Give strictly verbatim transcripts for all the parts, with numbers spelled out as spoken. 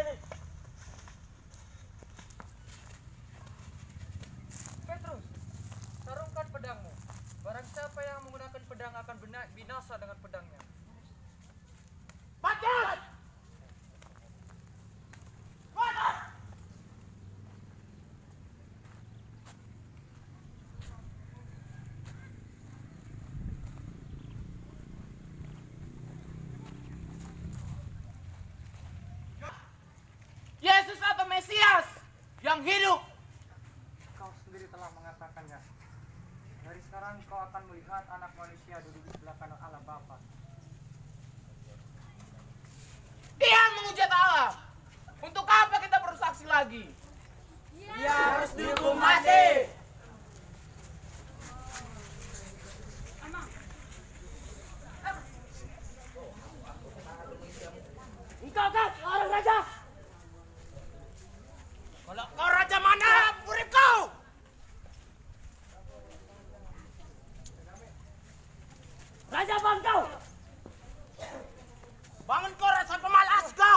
ini? Petrus, sarungkan pedangmu. Barang siapa yang menggunakan pedang akan binasa dengan pedangnya. Pacat! Pacat! Yesus atau Mesias yang hidup. Kau sendiri telah mengatakannya. Dari sekarang kau akan melihat anak manusia duduk di sebelah kanan Allah Bapa. Dia menghujat Allah. Untuk apa kita bersaksi lagi? Dia harus dihukum mati. Engkau kan orang raja. Kalau kau raja mana, murid kau? Raja bangkau. Bangun kau rasa pemalas kau.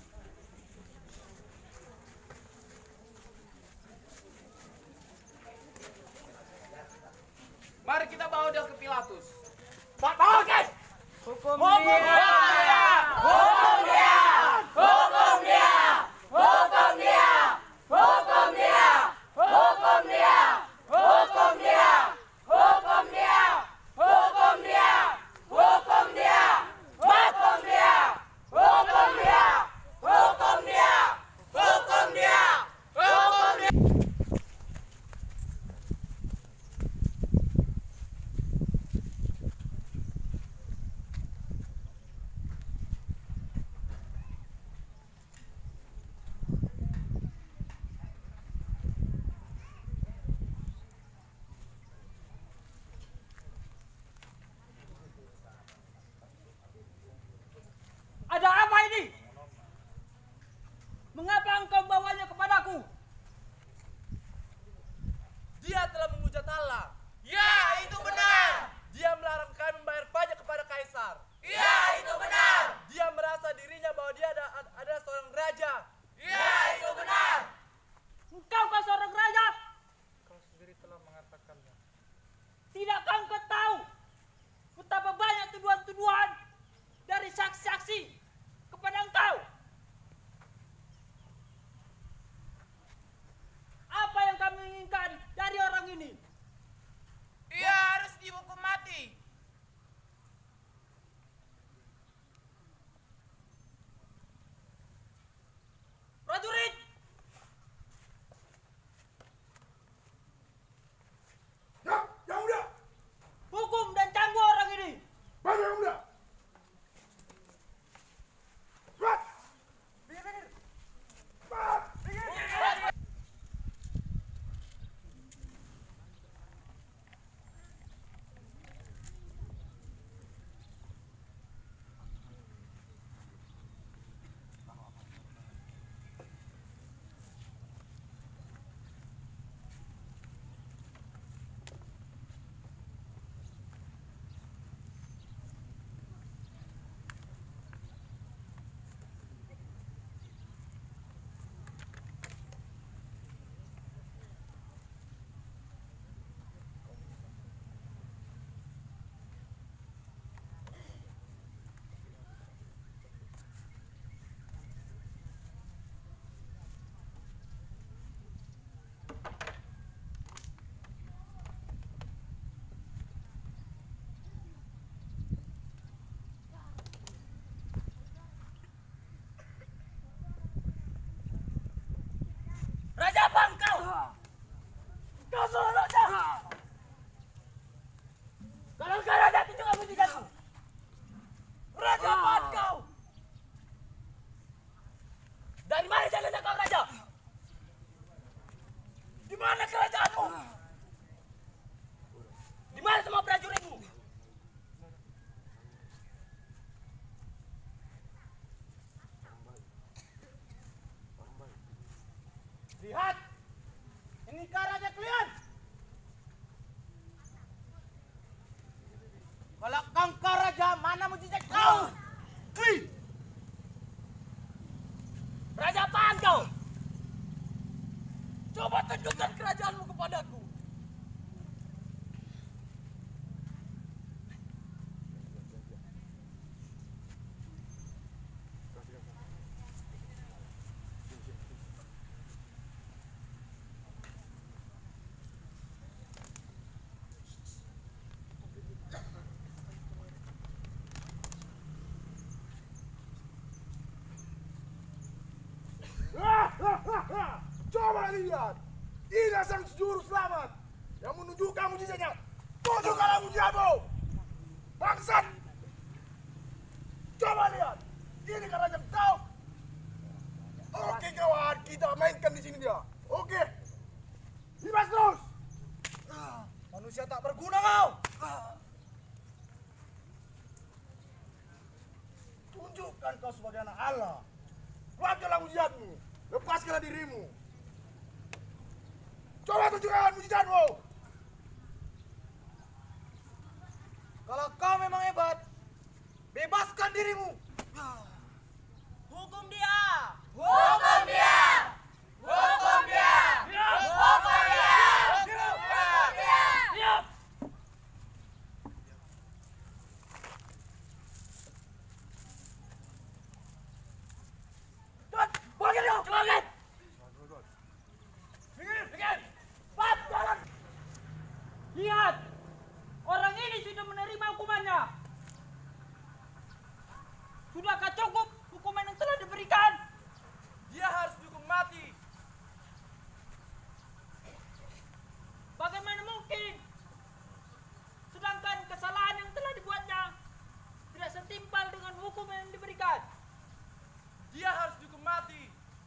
Mari kita bawa dia ke Pilatus. Bawa kan? Hukum dia. Hukum dia. Hukum dia. Hukum dia. Hukum dia. Hukum dia. Hukum dia. Hukum dia. Hukum dia. Hukum dia. Hukum dia. Hukum dia. Hukum dia. Hukum dia. Hukum dia. tunjukkan kerajaanmu kepadaku. Coba lihat, ini sang juru selamat yang menunjukkan mujizatnya. Tunjukkanlah mujizatmu, bangsat. Coba lihat, ini kerajaan kau. Oke kawan, kita mainkan di sini dia. Oke, bebas terus. Manusia tak berguna kau. Tunjukkan kau sebagai anak Allah. Keluarkanlah mujizatmu, lepaskanlah dirimu. Coba tunjukkan mujizatmu. Kalau kau memang hebat, bebaskan dirimu. Hukum dia! Hukum dia! Hukum dia! Hukum dia! Hukum dia! Cepat, bagi dia, cepat. Pikir, pikir. Cepat, jalan. Lihat, orang ini sudah menerima hukumannya. Sudahkah cukup hukuman yang telah diberikan? Dia harus dihukum mati. Bagaimana mungkin? Sedangkan kesalahan yang telah dibuatnya tidak setimpal dengan hukum yang diberikan. Dia harus dihukum mati.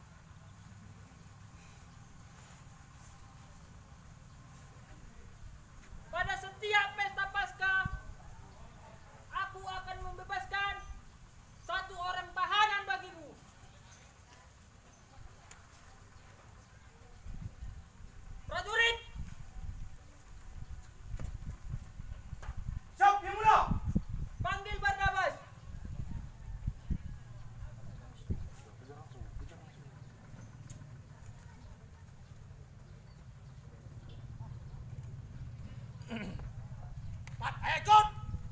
Pada setiap pesta Paskah, aku akan membebaskan satu orang tahanan bagimu. Prajurit, Siap, yang mulia. panggil Barnabas. Pat, ayo ikut.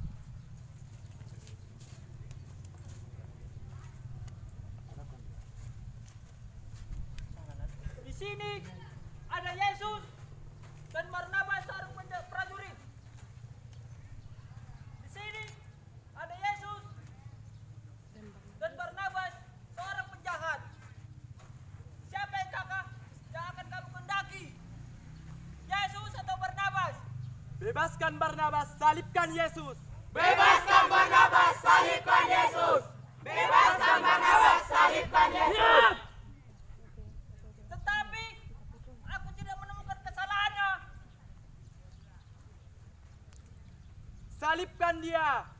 Di sini ada Yesus dan Barnabas seorang penja- prajurit. Di sini ada Yesus dan Barnabas seorang penjahat. Siapa yang kakak yang akan kamu kendaki? Yesus atau Barnabas? Bebaskan Barnabas, salibkan Yesus. Bebaskan Barnabas, salibkan Yesus. Bebaskan Barnabas, salibkan Yesus. Tetapi aku tidak menemukan kesalahannya. Salibkan dia.